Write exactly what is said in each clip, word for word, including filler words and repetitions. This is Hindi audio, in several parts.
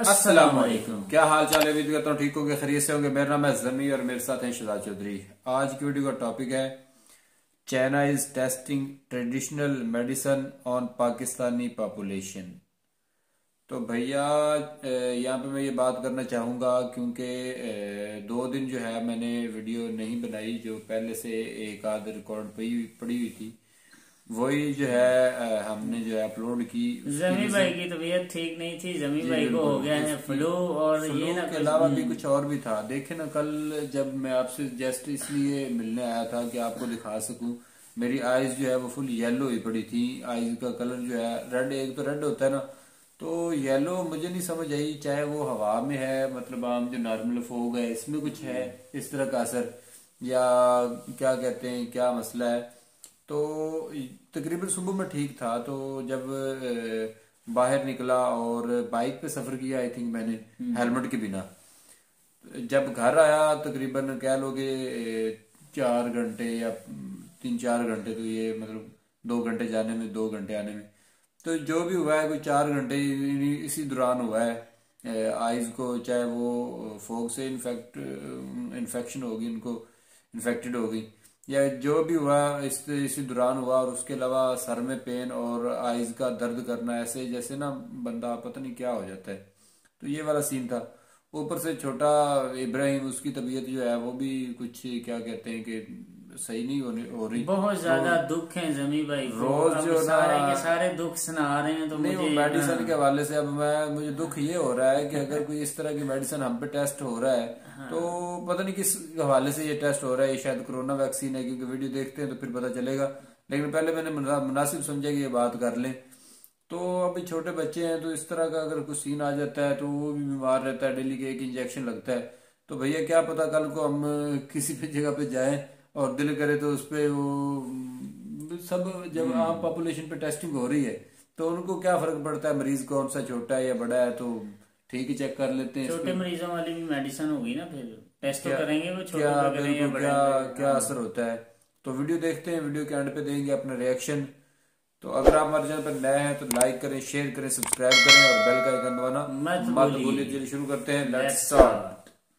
अस्सलाम वालेकुम। क्या हाल चाल है? उम्मीद करता हूँ ठीक होंगे, खैरियत से होंगे। मेरा नाम है जमी और मेरे साथ हैं शहजाद चौधरी। आज की वीडियो का टॉपिक है China is testing traditional medicine on Pakistani population. तो भैया यहाँ पे मैं ये बात करना चाहूँगा क्योंकि दो दिन जो है मैंने वीडियो नहीं बनाई, जो पहले से एक आध रिकॉर्ड पड़ी पड़ी हुई थी वही जो है हमने जो है अपलोड की। जमी भाई की तबीयत ठीक नहीं थी, जमी भाई को हो गया है फ्लू और ये ना के अलावा भी कुछ और भी था। देखे ना, कल जब मैं आपसे जस्ट इसलिए मिलने आया था कि आपको दिखा सकूं, मेरी आईज जो है वो फुल येलो ही पड़ी थी। आईज का कलर जो है रेड, एक तो रेड होता है ना, तो येलो मुझे नहीं समझ आई, चाहे वो हवा में है, मतलब आम जो नॉर्मल फोग है इसमें कुछ है इस तरह का असर, या क्या कहते हैं, क्या मसला है। तो तकरीबन सुबह में ठीक था, तो जब बाहर निकला और बाइक पे सफर किया, आई थिंक मैंने हेलमेट के बिना, जब घर आया तकरीबन कह लोगे चार घंटे या तीन चार घंटे, तो ये मतलब दो घंटे जाने में दो घंटे आने में, तो जो भी हुआ है कोई चार घंटे इसी दौरान हुआ है आइज को, चाहे वो फोग से इन्फेक्ट इन्फेक्शन होगी, इनको इन्फेक्टेड होगी, या जो भी हुआ इस इसी दौरान हुआ। और उसके अलावा सर में पेन और आइज का दर्द करना, ऐसे जैसे ना बंदा पता नहीं क्या हो जाता है। तो ये वाला सीन था। ऊपर से छोटा इब्राहिम, उसकी तबीयत जो है वो भी कुछ क्या कहते हैं कि सही नहीं होने हो रही, बहुत ज्यादा दुख है जमी भाई को। रोज जो सारे के सारे दुख सुना रहे हैं। तो नहीं, मुझे मेडिसिन के हवाले से अब मैं मुझे दुख ये हो रहा है कि अगर कोई इस तरह की मेडिसिन हम पे टेस्ट हो रहा है, तो पता नहीं किस हवाले से ये टेस्ट हो रहा है। ये शायद कोरोना वैक्सीन है, क्योंकि वीडियो देखते हैं तो फिर पता चलेगा। लेकिन पहले मैंने मुनासिब समझा कि ये बात कर लें। तो अभी छोटे बच्चे हैं, तो इस तरह का अगर कुछ सीन आ जाता है तो वो भी बीमार रहता है, डेली के एक इंजेक्शन लगता है। तो भैया क्या पता कल को हम किसी भी जगह पे जाएं और दिल करे तो उस पर वो सब, जब आम पॉपुलेशन पे टेस्टिंग हो रही है तो उनको क्या फर्क पड़ता है मरीज कौन सा छोटा है या बड़ा है, तो ठीक ही चेक कर लेते हैं। छोटे मरीजों वाली भी मेडिसिन होगी ना, फिर टेस्ट तो करेंगे वो छोटे क्या पे करेंगे या बड़े क्या पे। क्या असर होता है। तो वीडियो देखते हैं, वीडियो के एंड पे देंगे अपना रिएक्शन। तो अगर आप हमारे चैनल पर नए हैं तो लाइक करें, शेयर करें, सब्सक्राइब करें और बेल का आइकन दबाना मत भूलिए। चलिए शुरू करते हैं, लेट्स स्टार्ट।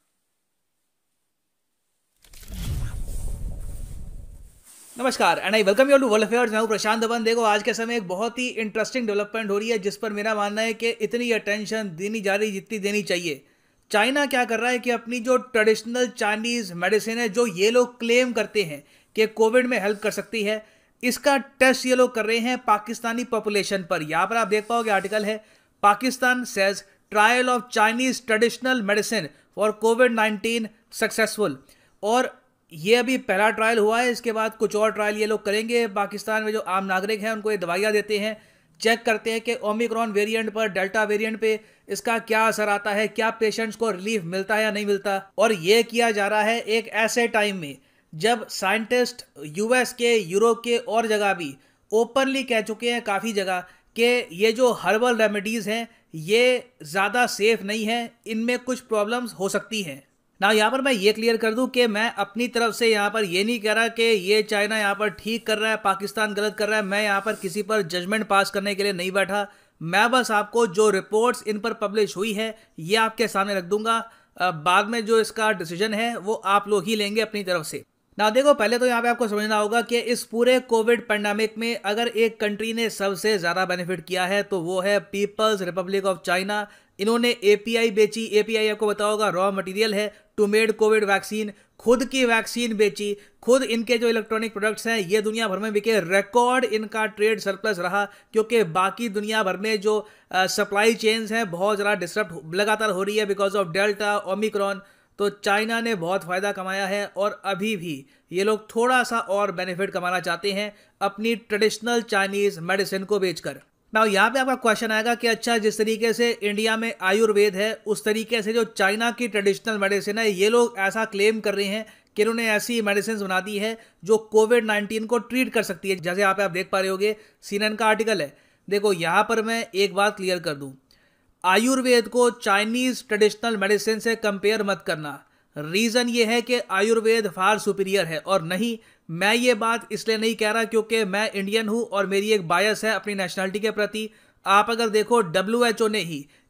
नमस्कार and I welcome you to world affairs. मैं हूं प्रशांत दबन। देखो, आज के समय एक बहुत ही इंटरेस्टिंग डेवलपमेंट हो रही है, जिस पर मेरा मानना है कि इतनी अटेंशन देनी जा रही जितनी देनी चाहिए। चाइना क्या कर रहा है कि अपनी जो ट्रेडिशनल चाइनीज मेडिसिन है, जो ये लोग क्लेम करते हैं कि कोविड में हेल्प कर सकती है, इसका टेस्ट ये लोग कर रहे हैं पाकिस्तानी पॉपुलेशन पर। यहाँ पर आप देख पाओगे आर्टिकल है, Pakistan says trial of Chinese traditional medicine for covid nineteen successful. और ये अभी पहला ट्रायल हुआ है, इसके बाद कुछ और ट्रायल ये लोग करेंगे। पाकिस्तान में जो आम नागरिक हैं उनको ये दवाइयाँ देते हैं, चेक करते हैं कि ओमिक्रॉन वेरिएंट पर, डेल्टा वेरिएंट पे इसका क्या असर आता है, क्या पेशेंट्स को रिलीफ मिलता है या नहीं मिलता। और ये किया जा रहा है एक ऐसे टाइम में जब साइंटिस्ट यूएस के, यूरोप के और जगह भी ओपनली कह चुके हैं काफ़ी जगह कि ये जो हर्बल रेमेडीज़ हैं ये ज़्यादा सेफ नहीं है, इनमें कुछ प्रॉब्लम्स हो सकती हैं ना। यहाँ पर मैं ये क्लियर कर दूं कि मैं अपनी तरफ से यहाँ पर ये नहीं कह रहा कि ये चाइना यहाँ पर ठीक कर रहा है, पाकिस्तान गलत कर रहा है। मैं यहाँ पर किसी पर जजमेंट पास करने के लिए नहीं बैठा। मैं बस आपको जो रिपोर्ट्स इन पर पब्लिश हुई है ये आपके सामने रख दूंगा। बाद में जो इसका डिसीजन है वो आप लोग ही लेंगे अपनी तरफ से ना। देखो, पहले तो यहाँ पे आपको समझना होगा कि इस पूरे कोविड पैंडेमिक में अगर एक कंट्री ने सबसे ज़्यादा बेनिफिट किया है तो वो है पीपल्स रिपब्लिक ऑफ चाइना। इन्होंने एपीआई बेची। एपीआई आपको पता होगा रॉ मटेरियल है टू मेड कोविड वैक्सीन। खुद की वैक्सीन बेची, खुद इनके जो इलेक्ट्रॉनिक प्रोडक्ट्स हैं ये दुनिया भर में बिके। रिकॉर्ड इनका ट्रेड सरप्लस रहा, क्योंकि बाकी दुनिया भर में जो सप्लाई चेन्स हैं बहुत ज़्यादा डिस्टर्ब लगातार हो रही है बिकॉज ऑफ डेल्टा, ओमिक्रॉन। तो चाइना ने बहुत फ़ायदा कमाया है और अभी भी ये लोग थोड़ा सा और बेनिफिट कमाना चाहते हैं अपनी ट्रेडिशनल चाइनीज़ मेडिसिन को बेचकर। ना यहाँ पे आपका क्वेश्चन आएगा कि अच्छा, जिस तरीके से इंडिया में आयुर्वेद है उस तरीके से जो चाइना की ट्रेडिशनल मेडिसिन है, ये लोग ऐसा क्लेम कर रहे हैं कि इन्होंने ऐसी मेडिसिन बना दी है जो कोविड नाइन्टीन को ट्रीट कर सकती है। जैसे यहाँ पे आप देख पा रहे होगे, सीएनएन का आर्टिकल है। देखो, यहाँ पर मैं एक बात क्लियर कर दूँ, आयुर्वेद को चाइनीज ट्रेडिशनल मेडिसिन से कंपेयर मत करना। रीज़न ये है कि आयुर्वेद फार सुपीरियर है। और नहीं, मैं ये बात इसलिए नहीं कह रहा क्योंकि मैं इंडियन हूँ और मेरी एक बायस है अपनी नेशनलिटी के प्रति। आप अगर देखो, डब्ल्यू एच ओ ने ही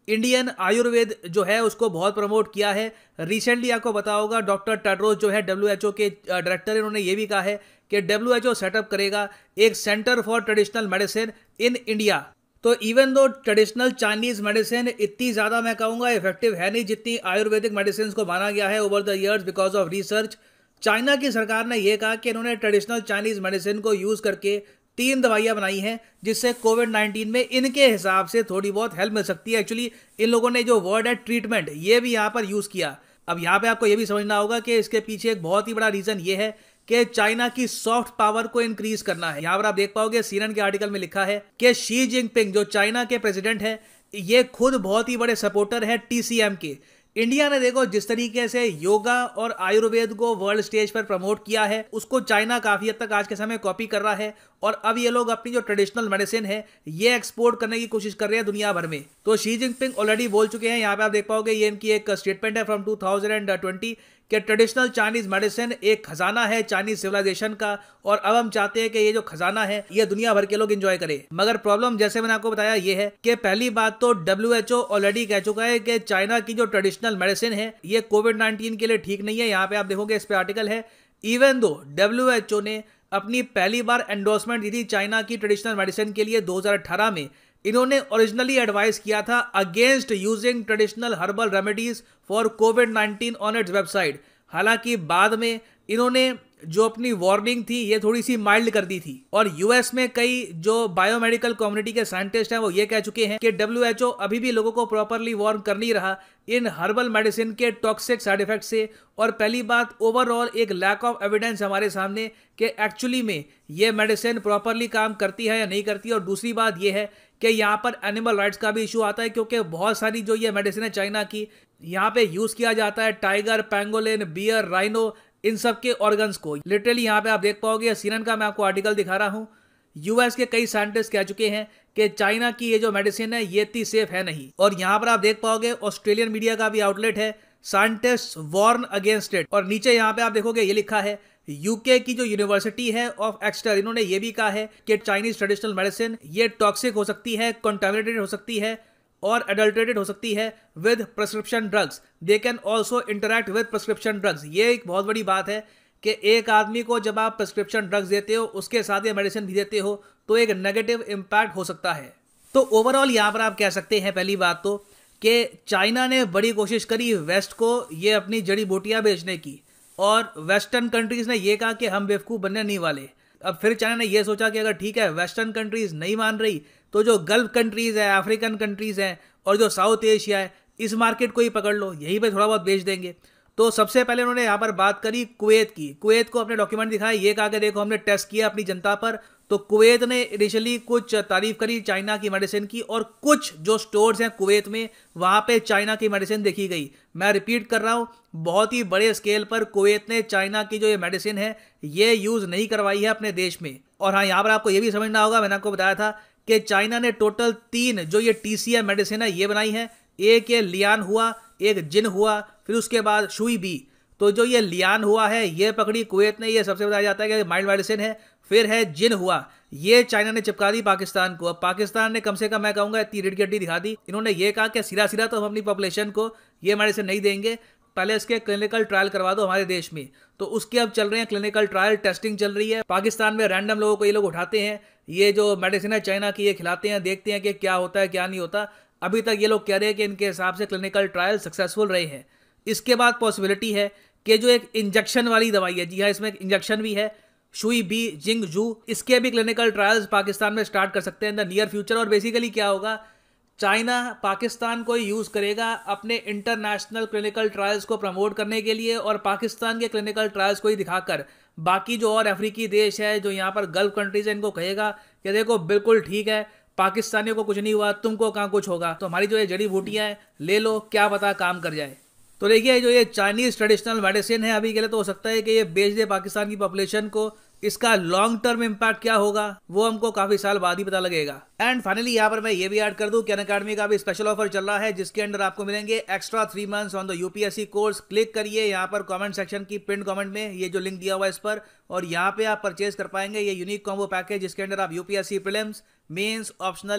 इंडियन आयुर्वेद जो है उसको बहुत प्रमोट किया है। रिसेंटली आपको पता होगा डॉक्टर टेड्रोस जो है डब्ल्यू एच ओ के डायरेक्टर, इन्होंने ये भी कहा है कि डब्ल्यू एच ओ सेटअप करेगा एक centre for traditional medicine in India. तो even though traditional Chinese medicine इतनी ज़्यादा मैं कहूँगा इफेक्टिव है नहीं जितनी आयुर्वेदिक मेडिसिन को माना गया है over the years because of research. China की सरकार ने यह कहा कि इन्होंने ट्रेडिशनल चाइनीज मेडिसिन को यूज़ करके तीन दवाइयां बनाई हैं जिससे कोविड नाइन्टीन में इनके हिसाब से थोड़ी बहुत हेल्प मिल सकती है। एक्चुअली इन लोगों ने जो वर्ड है ट्रीटमेंट ये भी यहाँ पर यूज़ किया। अब यहाँ पे आपको ये भी समझना होगा कि इसके पीछे एक बहुत ही बड़ा रीज़न ये है कि चाइना की सॉफ्ट पावर को इंक्रीज करना है। यहाँ पर आप देख पाओगे सीएनएन के आर्टिकल में लिखा है कि शी जिनपिंग जो चाइना के प्रेसिडेंट है ये खुद बहुत ही बड़े सपोर्टर है टीसीएम के। इंडिया ने देखो जिस तरीके से योगा और आयुर्वेद को वर्ल्ड स्टेज पर प्रमोट किया है उसको चाइना काफी हद तक आज के समय कॉपी कर रहा है और अब ये लोग अपनी जो ट्रेडिशनल मेडिसिन है ये एक्सपोर्ट करने की कोशिश कर रहे हैं दुनिया भर में। तो शी जिनपिंग ऑलरेडी बोल चुके हैं, यहाँ पे आप देख पाओगे ये इनकी एक स्टेटमेंट है फ्रॉम टू थाउजेंड ट्वेंटी कि ट्रेडिशनल चाइनीज मेडिसिन एक खजाना है चाइनीज सिविलाइजेशन का और अब हम चाहते हैं कि ये जो खजाना है ये दुनिया भर के लोग एंजॉय करें। मगर प्रॉब्लम जैसे मैंने आपको बताया ये है कि पहली बात तो डब्ल्यू एच ओ ऑलरेडी कह चुका है कि चाइना की जो ट्रेडिशनल मेडिसिन है ये कोविड नाइन्टीन के लिए ठीक नहीं है। यहाँ पे आप देखोगे इस पे आर्टिकल है, even though W H O ने अपनी पहली बार एंडोर्समेंट दी थी चाइना की ट्रेडिशनल मेडिसिन के लिए दो हज़ार अठारह में, इन्होंने ओरिजिनली एडवाइस किया था against using traditional herbal remedies for covid nineteen on its website. हालांकि बाद में इन्होंने जो अपनी वार्निंग थी ये थोड़ी सी माइल्ड कर दी थी और यूएस में कई जो बायोमेडिकल कम्युनिटी के साइंटिस्ट हैं वो ये कह चुके हैं कि डब्ल्यू एच ओ अभी भी लोगों को प्रॉपरली वार्न कर नहीं रहा इन हर्बल मेडिसिन के टॉक्सिक साइड इफेक्ट से। और पहली बात ओवरऑल एक लैक ऑफ एविडेंस हमारे सामने कि एक्चुअली में ये मेडिसिन प्रॉपरली काम करती है या नहीं करती। और दूसरी बात ये है कि यहाँ पर एनिमल राइट्स का भी इशू आता है क्योंकि बहुत सारी जो ये मेडिसिन है चाइना की यहाँ पे यूज किया जाता है टाइगर, पैंगोलिन, बियर, राइनो इन सब के ऑर्गन्स को। लिटरली यहाँ पे आप देख पाओगे सीएनएन का मैं आपको आर्टिकल दिखा रहा हूँ, यूएस के कई साइंटिस्ट कह चुके हैं कि चाइना की ये जो मेडिसिन है ये इतनी सेफ है नहीं। और यहाँ पर आप देख पाओगे ऑस्ट्रेलियन मीडिया का भी आउटलेट है साइंटिस्ट वार्न अगेंस्ट इट। और नीचे यहाँ पे आप देखोगे ये लिखा है यूके की जो यूनिवर्सिटी है ऑफ एक्स्टर, इन्होंने ये भी कहा है कि चाइनीज ट्रेडिशनल मेडिसिन ये टॉक्सिक हो सकती है, कंटामिनेटेड हो सकती है और एडल्ट्रेटेड हो सकती है with prescription drugs. They can also interact with prescription drugs. ये एक बहुत बड़ी बात है कि एक आदमी को जब आप प्रिस्क्रिप्शन ड्रग्स देते हो उसके साथ ये मेडिसिन भी देते हो तो एक नेगेटिव इम्पैक्ट हो सकता है। तो ओवरऑल यहाँ पर आप कह सकते हैं पहली बात तो कि चाइना ने बड़ी कोशिश करी वेस्ट को ये अपनी जड़ी बूटियाँ बेचने की और वेस्टर्न कंट्रीज ने ये कहा कि हम बेवकूफ़ बनने नहीं वाले। अब फिर चाइना ने ये सोचा कि अगर ठीक है वेस्टर्न कंट्रीज नहीं मान रही तो जो गल्फ कंट्रीज है, अफ्रीकन कंट्रीज हैं और जो साउथ एशिया है इस मार्केट को ही पकड़ लो, यहीं पे थोड़ा बहुत बेच देंगे। तो सबसे पहले उन्होंने यहाँ पर बात करी कुवैत की। कुवैत को अपने डॉक्यूमेंट दिखाया, ये कहा कि देखो हमने टेस्ट किया अपनी जनता पर। तो कुवैत ने इनिशियली कुछ तारीफ करी चाइना की मेडिसिन की और कुछ जो स्टोर्स हैं कुवैत में वहाँ पे चाइना की मेडिसिन देखी गई। मैं रिपीट कर रहा हूँ, बहुत ही बड़े स्केल पर कुवैत ने चाइना की जो ये मेडिसिन है ये यूज़ नहीं करवाई है अपने देश में। और हाँ, यहाँ पर आपको ये भी समझना होगा, मैंने आपको बताया था कि चाइना ने टोटल तीन जो ये टीसीएम मेडिसिन है ये बनाई है। एक ये लियान हुआ, एक जिन हुआ, फिर उसके बाद शुई बी। तो जो ये लियान हुआ है ये पकड़ी कुवैत ने, ये सबसे बताया जाता है कि माइल्ड मेडिसिन है। फिर है जिन हुआ, ये चाइना ने चिपका दी पाकिस्तान को। अब पाकिस्तान ने कम से कम मैं कहूँगा इतनी रेड गड्डी दिखा दी। इन्होंने ये कहा कि सिरा सिरा तो हम अपनी पॉपुलेशन को ये मेडिसिन नहीं देंगे, पहले इसके क्लिनिकल ट्रायल करवा दो हमारे देश में। तो उसके अब चल रहे हैं क्लिनिकल ट्रायल, टेस्टिंग चल रही है। पाकिस्तान में रैंडम लोगों को ये लोग उठाते हैं, ये जो मेडिसिन है चाइना की ये खिलाते हैं, देखते हैं कि क्या होता है क्या नहीं होता। अभी तक ये लोग कह रहे हैं कि इनके हिसाब से क्लिनिकल ट्रायल सक्सेसफुल रहे हैं। इसके बाद पॉसिबिलिटी है कि जो एक इंजेक्शन वाली दवाई है, जी हाँ इसमें एक इंजेक्शन भी है, शुई बी जिंग जू, इसके भी क्लिनिकल ट्रायल्स पाकिस्तान में स्टार्ट कर सकते हैं इन द नियर फ्यूचर। और बेसिकली क्या होगा, चाइना पाकिस्तान को यूज़ करेगा अपने इंटरनेशनल क्लिनिकल ट्रायल्स को प्रमोट करने के लिए और पाकिस्तान के क्लिनिकल ट्रायल्स को ही दिखाकर बाकी जो और अफ्रीकी देश है जो यहाँ पर गल्फ कंट्रीज है इनको कहेगा कि देखो बिल्कुल ठीक है, पाकिस्तानियों को कुछ नहीं हुआ, तुमको कहाँ कुछ होगा, तो हमारी जो ये जड़ी बूटियाँ हैं ले लो, क्या पता काम कर जाए। तो देखिए जो ये चाइनीज ट्रेडिशनल मेडिसिन है अभी के लिए तो हो सकता है कि ये बेच दे पाकिस्तान की पॉपुलेशन को, इसका लॉन्ग टर्म इम्पैक्ट क्या होगा वो हमको काफी साल बाद ही पता लगेगा। एंड फाइनली यहाँ पर मैं ये भी ऐड कर दूं कि अनअकैडमी का भी स्पेशल ऑफर चल रहा है जिसके अंदर आपको मिलेंगे extra three months on the UPSC course. Click करिए यहाँ पर कमेंट सेक्शन की पिन कमेंट में ये जो लिंक दिया हुआ है इस पर, और यहाँ पे आप परचेज कर पाएंगे ये यूनिक कॉम्बो पैकेज जिसके अंदर आप यूपीएससी प्रीलिम्स, मेंस, ऑप्शनल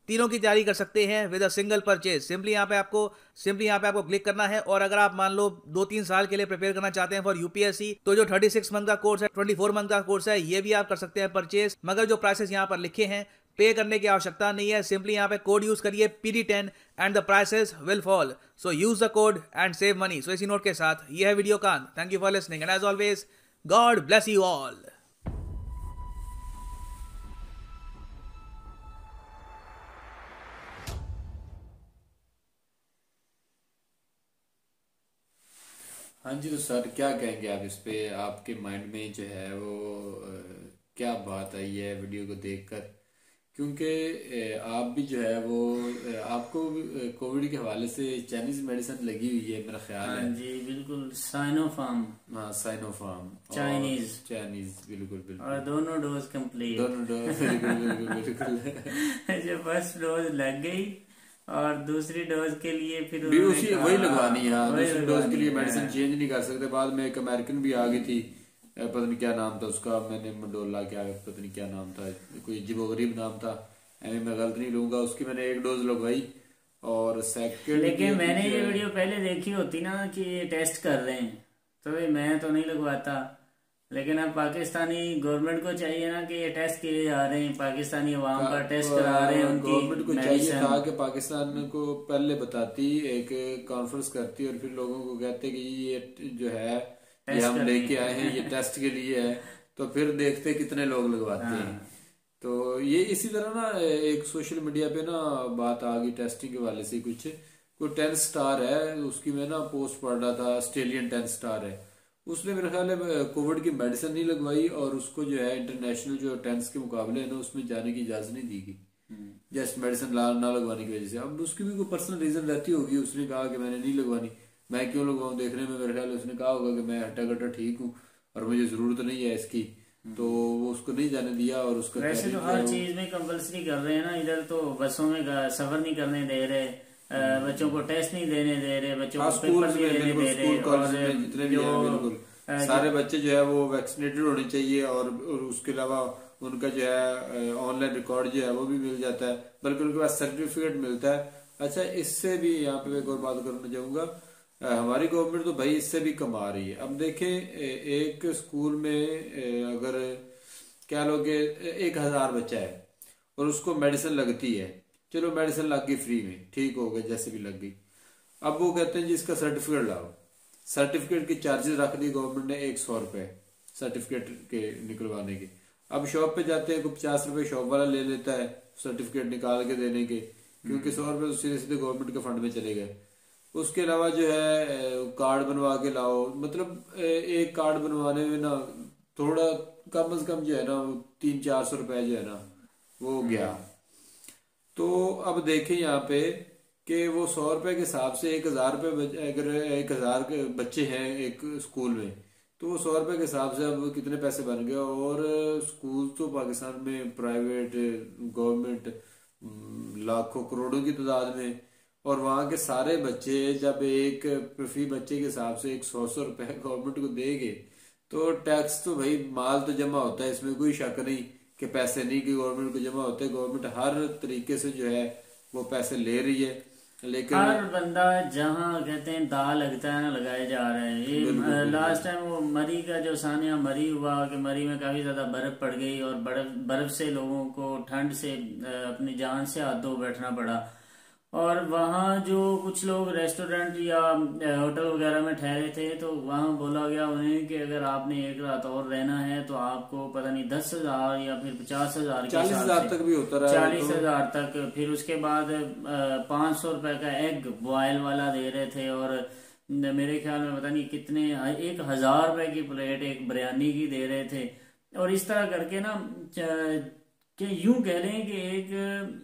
तीनों की तैयारी कर सकते हैं with a single purchase. Simply यहाँ पे आपको सिंपली यहाँ पे आपको क्लिक करना है, और अगर आप मान लो दो तीन साल के लिए प्रिपेयर करना चाहते हैं फॉर यूपीएससी, तो जो थर्टी सिक्स मंथ का कोर्स है, ट्वेंटी फोर मंथ का कोर्स है, ये भी आप कर सकते हैं परचेज। मगर जो प्राइसेस यहाँ पर लिखे हैं, पे करने की आवश्यकता नहीं है। सिंपली यहाँ पे कोड यूज करिए P D ten and the prices will fall. So use the code and save money. So इसी नोट के साथ ये है वीडियो का अंत। Thank you for listening and as always God bless you all. हाँ जी, तो सर क्या कहेंगे आप इस पे? आपके माइंड में जो है वो अ, क्या बात आई है वीडियो को देखकर? क्योंकि अ, आप भी जो है वो अ, आपको कोविड के हवाले से चाइनीज मेडिसिन लगी हुई है मेरा ख्याल हाँ है। जी बिल्कुल, साइनोफार्म। हाँ, साइनोफार्म चाइनीज चाइनीज बिल्कुल बिल्कुल। और दोनों डोज कंप्लीट। दोनों डोज बिल्कुल बिल्कुल बिल्कुल। जो फर्स्ट डोज लग गई और दूसरी डोज के लिए फिर भी उन्होंने उसी कहा- वही लगवानी है। हाँ, वही दूसरी डोज के लिए लगवानी मेडिसिन है। चेंज नहीं कर सकते। बाद में एक अमेरिकन भी आ गई थी, अ, पता नहीं क्या नाम था उसका, मैंने मंडोला क्या पता नहीं क्या नाम था, कोई अजीबो गरीब नाम था, ऐसे मैं गलत नहीं लूंगा। उसकी मैंने एक डोज लगवाई और सेकंड। लेकिन मैंने ये वीडियो पहले देखी होती ना कि ये टेस्ट कर रहे हैं, तो भाई मैं तो नहीं लगवाता। लेकिन अब पाकिस्तानी गवर्नमेंट को चाहिए ना कि ये टेस्ट किए जा रहे हैं, पाकिस्तानी अवाम का टेस्ट करा रहे हैं उनकी गवर्नमेंट को चाहिए medicine। था कि पाकिस्तान को पहले बताती, एक कॉन्फ्रेंस करती और फिर लोगों को कहते कि ये जो है ये टेस्ट हम करनी लेके आए हैं, ये टेस्ट के लिए है, तो फिर देखते कितने लोग लगवाते हैं। तो ये इसी तरह ना एक सोशल मीडिया पे ना बात आ गई टेस्टिंग के वाले से। कुछ कोई टेन स्टार है, उसकी मैं ना पोस्ट पढ़ रहा था, ऑस्ट्रेलियन टेन स्टार है, उसने मेरे ख्याल है कोविड की मेडिसिन नहीं लगवाई और उसको जो है इंटरनेशनल जो टेंस के मुकाबले है ना उसमें जाने की इजाजत नहीं दी गई, जस्ट मेडिसिन ला ना लगवाने की वजह से। अब उसकी भी कोई पर्सनल रीजन रहती होगी, उसने कहा कि मैंने नहीं लगवानी, मैं क्यों लगवाऊं। देखने में मेरे ख्याल उसने कहा होगा कि मैं हट्टा कट्टा ठीक हूँ और मुझे जरूरत नहीं है इसकी, तो वो उसको नहीं जाने दिया। और उसका वैसे तो हर चीज में कंपलसरी कर रहे हैं ना, इधर तो बसों में सफर नहीं करने दे रहे, अ, बच्चों को टेस्ट नहीं देने दे रहे, बच्चों को पेपर नहीं देने दे रहे, और जितने भी हैं बिल्कुल सारे बच्चे जो है वो वैक्सीनेटेड होने चाहिए। और, और उसके अलावा उनका जो है ऑनलाइन रिकॉर्ड जो है वो भी मिल जाता है, बल्कि उनके पास सर्टिफिकेट मिलता है। अच्छा, इससे भी यहाँ पे एक और बात करना चाहूंगा, हमारी गवर्नमेंट तो भाई इससे भी कमा रही है। अब देखें, एक स्कूल में अगर क्या लोग एक हजार बच्चा है और उसको मेडिसिन लगती है, चलो मेडिसिन लग गई फ्री में, ठीक हो गए जैसे भी लग गई। अब वो कहते हैं जी इसका सर्टिफिकेट लाओ, सर्टिफिकेट के चार्जेस रख दी गवर्नमेंट ने एक सौ रुपए सर्टिफिकेट के निकलवाने के। अब शॉप पे जाते हैं, कोई पचास रुपए शॉप वाला ले लेता है सर्टिफिकेट निकाल के देने के, क्योंकि सौ रुपए सीधे सीधे गवर्नमेंट के फंड में चले गए। उसके अलावा जो है कार्ड बनवा के लाओ, मतलब एक कार्ड बनवाने में ना थोड़ा कम से कम जो है ना तीन चार सौ रुपए जो है ना वो गया। तो अब देखें यहाँ पे कि वो सौ रुपए के हिसाब से एक हजार रुपए, अगर एक हजार के बच्चे हैं एक स्कूल में, तो वो सौ रुपए के हिसाब से अब कितने पैसे बन गए। और स्कूल तो पाकिस्तान में प्राइवेट गवर्नमेंट लाखों करोड़ों की तादाद में, और वहां के सारे बच्चे जब एक फी बच्चे के हिसाब से एक सौ सौ रुपए गवर्नमेंट को देंगे, तो टैक्स तो भाई माल तो जमा होता है, इसमें कोई शक नहीं कि पैसे नहीं कि गवर्नमेंट को जमा होते हैं। गवर्नमेंट हर तरीके से जो है वो पैसे ले रही है, लेकिन हर बंदा जहाँ कहते हैं दा लगता है ना लगाए जा रहे हैं। ये लास्ट टाइम वो मरी का जो सानिया मरी हुआ कि मरी में काफी ज्यादा बर्फ पड़ गई और बर्फ बर्फ से लोगों को ठंड से अपनी जान से हाथ धो बैठना पड़ा। और वहाँ जो कुछ लोग रेस्टोरेंट या होटल वगैरह में ठहरे थे, तो वहाँ बोला गया उन्हें कि अगर आपने एक रात और रहना है तो आपको पता नहीं दस हजार या फिर पचास हजार चालीस हजार तक भी होता रहा, चालीस हजार तक। फिर उसके बाद पाँच सौ रुपए का एग बॉयल वाला दे रहे थे, और मेरे ख्याल में पता नहीं कितने एक हजार रुपए की प्लेट एक बिरयानी की दे रहे थे। और इस तरह करके ना कि यूं कह रहे हैं कि एक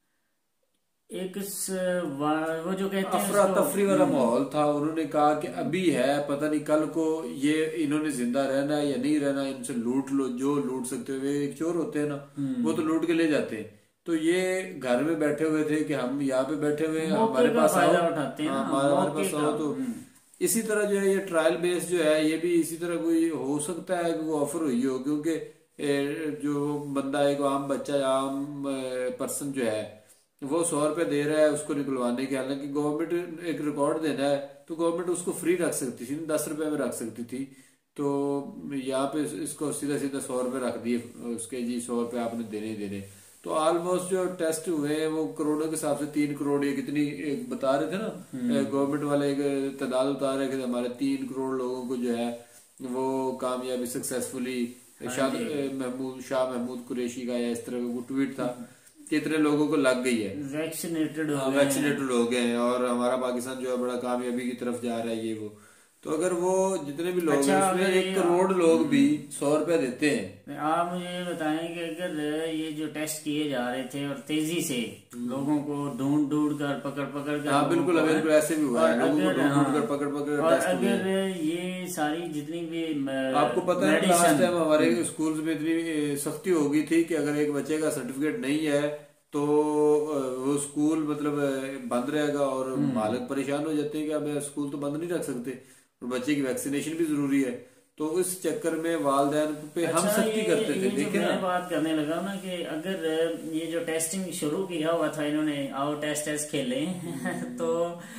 एक वो जो कहते हैं अफरा तफरी वाला माहौल था। उन्होंने कहा कि अभी है, पता नहीं कल को ये इन्होंने जिंदा रहना है या नहीं रहना, इनसे लूट लो, जो लूट सकते हो। वे एक चोर होते हैं ना, वो तो लूट के ले जाते हैं। तो ये घर में बैठे हुए थे कि हम यहाँ पे बैठे हुए हैं, हमारे पास आओ, हमारे पास आओ। तो इसी तरह जो है ये ट्रायल बेस जो है ये भी इसी तरह कोई हो सकता है कि वो ऑफर हुई हो, क्योंकि जो बंदा एक आम बच्चा आम पर्सन जो है वो सौ रुपये दे रहा है उसको निकलवाने के, हालांकि गवर्नमेंट एक रिकॉर्ड देना है तो गवर्नमेंट उसको फ्री रख सकती थी, दस रुपए में रख सकती थी। तो यहाँ पे इसको सीधा सीधा सौ रुपये रख दिए उसके, जी सौ रुपये आपने देने ही देने। तो ऑलमोस्ट जो टेस्ट हुए हैं वो करोड़ों के हिसाब से तीन करोड़ या कितनी एक बता रहे थे ना गवर्नमेंट वाले, एक तादाद बता रहे थे हमारे तीन करोड़ लोगों को जो है वो कामयाबी सक्सेसफुली, शाह महमूद शाह महमूद कुरैशी का या इस तरह का ट्वीट था, कितने लोगों को लग गई है, वैक्सीनेटेड हो गए वैक्सीनेटेड हो गए हैं और हमारा पाकिस्तान जो है बड़ा कामयाबी की तरफ जा रहा है ये वो। तो अगर वो जितने भी लोग अच्छा, हैं उसमें एक करोड़ लोग भी सौ रुपया देते हैं। आप मुझे ये बताएं कि अगर ये जो टेस्ट किए जा रहे थे और तेजी से लोगों को ढूंढ ढूंढ कर पकड़ पकड़ कर, हाँ बिल्कुल बिल्कुल ऐसे भी हुआ है, लोगों को ढूंढ ढूंढ कर पकड़ पकड़ और अगर ये सारी जितनी भी आपको पता है लास्ट टाइम हमारे स्कूल में इतनी सख्ती हो गई थी कि अगर एक बच्चे का सर्टिफिकेट नहीं है तो वो स्कूल मतलब बंद रहेगा और मालिक परेशान हो जाते हैं कि अब स्कूल तो बंद नहीं रख सकते और बच्चे की वैक्सीनेशन भी जरूरी है। तो इस चक्कर में वालदैन पे अच्छा, हम सख्ती करते थे। देखिए मैं बात करने लगा ना कि अगर ये जो टेस्टिंग शुरू किया हुआ था इन्होंने, आओ टेस्ट टेस्ट खेले तो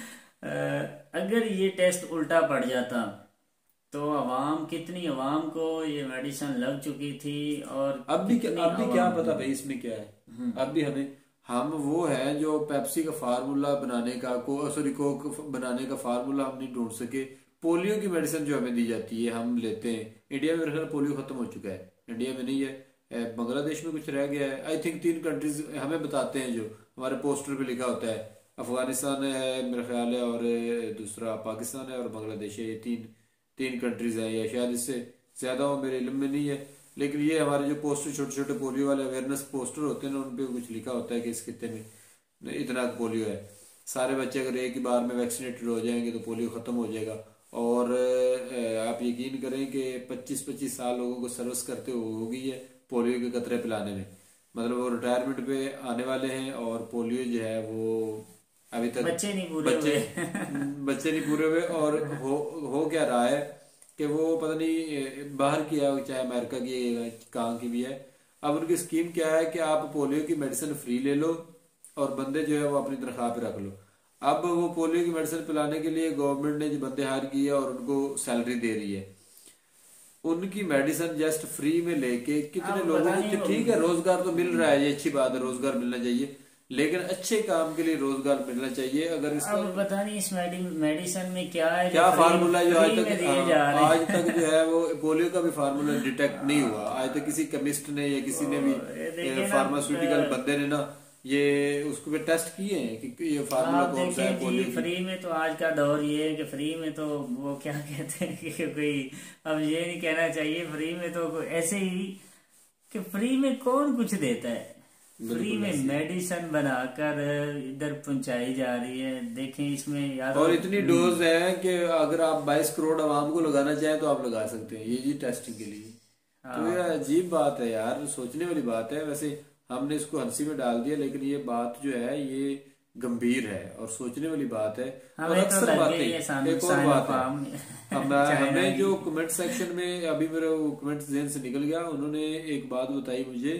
अगर ये टेस्ट उल्टा पड़ जाता तो अवाम, कितनी अवाम को ये मेडिसिन लग चुकी थी और अब भी अब भी क्या पता भाई इसमें क्या है। अब भी हमें हम वो है जो पेप्सी का फार्मूला बनाने का को सॉरी कोक बनाने का फार्मूला हम नहीं ढूंढ सके। पोलियो की मेडिसिन जो हमें दी जाती है हम लेते हैं। इंडिया में मेरे ख्याल पोलियो खत्म हो चुका है, इंडिया में नहीं है, बांग्लादेश में कुछ रह गया है। आई थिंक तीन कंट्रीज हमें बताते हैं जो हमारे पोस्टर पे लिखा होता है, अफगानिस्तान है मेरा ख्याल है और दूसरा पाकिस्तान है और बांग्लादेश है, ये तीन तीन कंट्रीज है या शायद इससे ज्यादा हो, मेरे इल्म में नहीं है। लेकिन ये हमारे जो पोस्टर छोटे छोटे पोलियो वाले अवेयरनेस पोस्टर होते हैं ना उन पे कुछ लिखा होता है कि इस खित्ते में इतना पोलियो है, सारे बच्चे अगर एक ही बार में वैक्सीनेटेड हो जाएंगे तो पोलियो खत्म हो जाएगा। और आप यकीन करें कि पच्चीस पच्चीस साल लोगों को सर्विस करते हो गई है पोलियो के कतरे पिलाने में, मतलब वो रिटायरमेंट पे आने वाले हैं और पोलियो जो है वो अभी तक बच्चे नहीं पूरे बच्चे बच्चे नहीं पूरे हुए। और हो हो क्या रहा है कि वो पता नहीं बाहर की है चाहे अमेरिका की कहाँ की भी है, अब उनकी स्कीम क्या है कि आप पोलियो की मेडिसिन फ्री ले लो और बंदे जो है वो अपनी तनख्वाह पे रख लो। अब वो पोलियो की मेडिसिन पिलाने के लिए गवर्नमेंट ने जो बंदे हायर किए और उनको सैलरी दे रही है, उनकी मेडिसिन जस्ट फ्री में लेके कितने लोगों को, ठीक है रोजगार तो मिल रहा है, ये अच्छी बात है, रोजगार मिलना चाहिए, लेकिन अच्छे काम के लिए रोजगार मिलना चाहिए। अगर इसका अब पता नहीं इस मेडिसिन में क्या है, क्या फार्मूला जो आज तक आज तक जो है वो पोलियो का भी फार्मूला डिटेक्ट नहीं हुआ आज तक, किसी केमिस्ट ने या किसी ने भी फार्मास्यूटिकल बंदे ने ना ये उसको भी टेस्ट किए हैं कि ये फार्मूला कौन सा है पोलियो। फ्री में तो आज का दौर ये है कि फ्री में तो वो क्या कहते हैं कि कोई, अब ये नहीं कहना चाहिए फ्री में तो ऐसे ही कि फ्री में कौन कुछ देता है, फ्री में मेडिसिन बनाकर इधर पहुंचाई जा रही है। देखें इसमें यार, और इतनी डोज है कि अगर आप बाईस करोड़ आवाम को लगाना चाहें तो आप लगा सकते हैं ये जी टेस्टिंग के लिए। तो ये अजीब बात है यार, सोचने वाली बात है। वैसे हमने इसको हंसी में डाल दिया लेकिन ये बात जो है ये गंभीर है और सोचने वाली बात है। और अक्सर बातें एक और बात है, हमें जो कमेंट सेक्शन में अभी मेरा कमेंट ज़हन से निकल गया, उन्होंने एक बात बताई मुझे,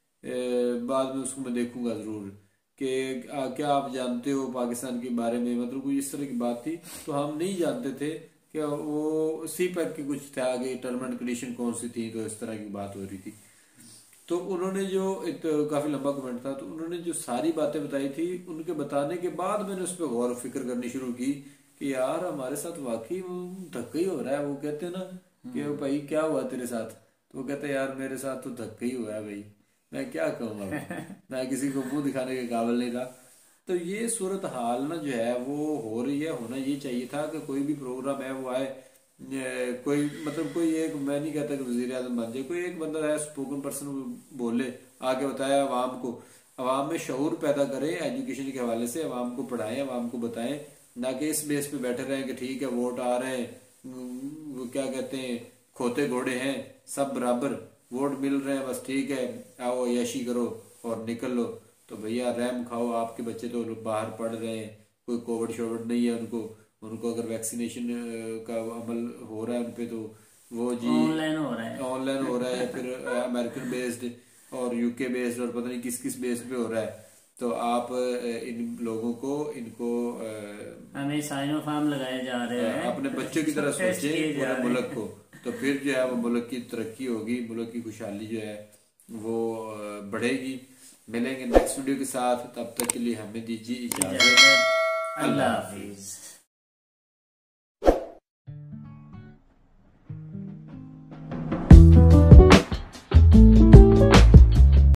बाद में उसको मैं देखूंगा जरूर कि क्या आप जानते हो पाकिस्तान के बारे में, मतलब कोई इस तरह की बात थी। तो हम नहीं जानते थे कि वो सी पैक के कुछ था आगे टर्म एंड कंडीशन कौन सी थी, तो इस तरह की बात हो रही थी। तो उन्होंने जो एक तो काफी लंबा कमेंट था, तो उन्होंने जो सारी बातें बताई थी उनके बताने के बाद मैंने उस पर गौर फिक्र करनी शुरू की कि यार हमारे साथ वाकई धक्का ही हो रहा है। वो कहते हैं ना कि भाई क्या हुआ तेरे साथ, तो वो कहते यार मेरे साथ तो धक्का ही हुआ है भाई, मैं क्या कहूँगा मैं किसी को मुंह दिखाने के काबिल नहीं रहा। तो ये सूरत हाल ना जो है वो हो रही है, होना ये चाहिए था कि कोई भी प्रोग्राम है वो आए, कोई मतलब कोई एक, मैं नहीं कहता कि वजीर आजम बन जाए, कोई एक बंदा है स्पोकन पर्सन बोले, आगे बताया अवाम को, अवाम में शऊर पैदा करे एजुकेशन के हवाले से, अवाम को पढ़ाएं, अवाम को बताएं, ना कि इस बेस पे बैठे रहें कि ठीक है वोट आ रहे हैं, वो क्या कहते हैं खोते घोड़े हैं सब बराबर, वोट मिल रहे हैं बस ठीक है आओ यशी करो और निकल लो। तो भैया रैम खाओ, आपके बच्चे तो बाहर पढ़ रहे हैं, कोई कोविड शोविड नहीं है उनको, उनको अगर वैक्सीनेशन का अमल हो रहा है उनपे तो वो जी ऑनलाइन हो रहा है ऑनलाइन हो रहा है या फिर अमेरिकन बेस्ड और यूके बेस्ड और पता नहीं किस किस बेस पे हो रहा है। तो आप इन लोगों को इनको हमें साइनोफार्म लगाए जा रहे हैं, अपने बच्चों की तरह सोचे पूरे मुल्क को, तो फिर जो है वो मुल्क की तरक्की होगी, मुल्क की खुशहाली जो है वो बढ़ेगी। मिलेंगे नेक्स्ट वीडियो के साथ, तब तक के लिए हमें दीजिए इजाजत। अल्लाह हाफिज।